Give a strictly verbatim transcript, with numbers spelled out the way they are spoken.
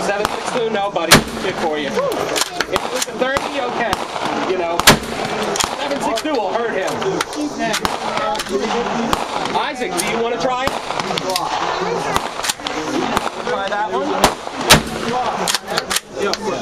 seven six two, no, buddy. Good for you. If it was a thirty, okay. You know, seven six two will hurt him. Isaac, do you want to try it? Try that one?